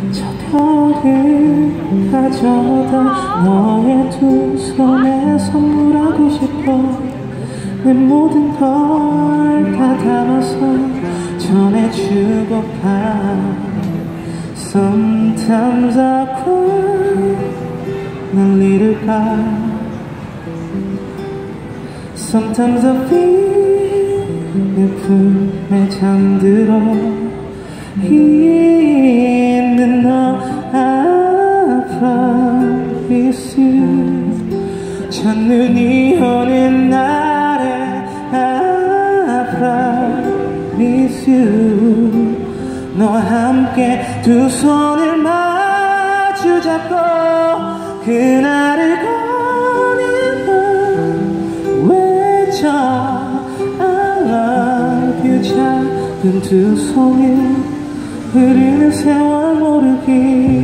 저 별을 가져다 너의 두 손에 선물하고 싶어. 내 모든 걸 다 담아서 전해주고 가. Sometimes I cry, 날 잃을까. Sometimes I feel 내 품에 잠들어 있는 너 I promise you. 첫눈이 오는 날에 I promise you. 너와 함께 두 손을 마주 잡고 그날을 꺼내며 외쳐 I love you. 작은 두 손이 흐르는 세월 모르기